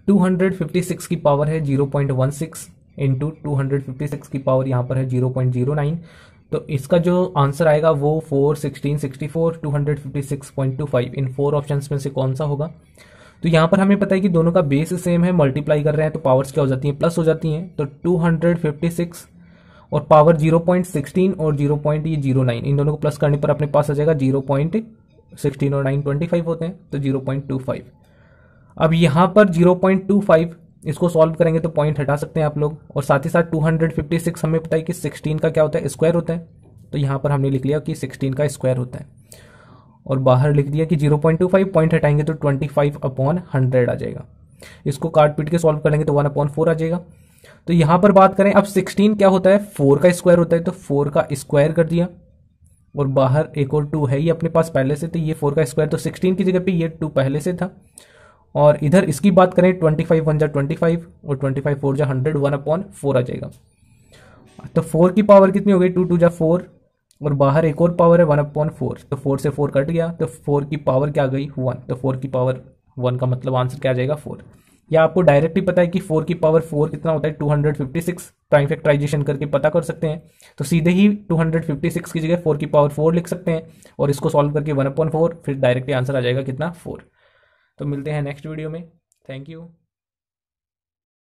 256 की पावर है 0.16 इंटू 256 की पावर यहाँ पर है 0.09, तो इसका जो आंसर आएगा वो 4, 16, 64, 256.25 इन 4 ऑप्शंस में से कौन सा होगा। तो यहाँ पर हमें पता है कि दोनों का बेस सेम है, मल्टीप्लाई कर रहे हैं तो पावर्स क्या हो जाती हैं, प्लस हो जाती हैं। तो 256 और पावर 0.16 और 0.09 इन दोनों को प्लस करने पर अपने पास आ जाएगा 0.16 और 9 25 होते हैं, तो 0.25। अब यहाँ पर 0.25 इसको सॉल्व करेंगे तो पॉइंट हटा सकते हैं आप लोग, और साथ ही साथ 256 हमें पता है कि 16 का क्या होता है, स्क्वायर होता है। तो यहाँ पर हमने लिख लिया कि 16 का स्क्वायर होता है, और बाहर लिख दिया कि 0.25, पॉइंट हटाएंगे तो 25/100 आ जाएगा। इसको काट पीट के सॉल्व करेंगे तो 1/4 आ जाएगा। तो यहां पर बात करें अब 16 क्या होता है, 4 का स्क्वायर होता है, तो 4 का स्क्वायर कर दिया, और बाहर एक और 2 है ये अपने पास पहले से, तो ये 4 का स्क्वायर, तो 16 की जगह पे ये 2 पहले से था। और इधर इसकी बात करें 25 1 जा 25 और 25 4 जा 100, 1/4 आ जाएगा। तो 4 की पावर कितनी हो गई, 2 2 जा 4, और बाहर एक और पावर है 1/4, तो 4 से 4 कट गया, तो 4 की पावर क्या आ गई 1, तो 4 की पावर 1 का मतलब आंसर क्या आ जाएगा 4। या आपको डायरेक्ट ही पता है कि 4 की पावर 4 कितना होता है 256, प्राइम फैक्टराइजेशन करके पता कर सकते हैं। तो सीधे ही 256 की जगह 4 की पावर 4 लिख सकते हैं, और इसको सॉल्व करके 1/4, फिर डायरेक्टली आंसर आ जाएगा कितना 4। तो मिलते हैं नेक्स्ट वीडियो में, थैंक यू।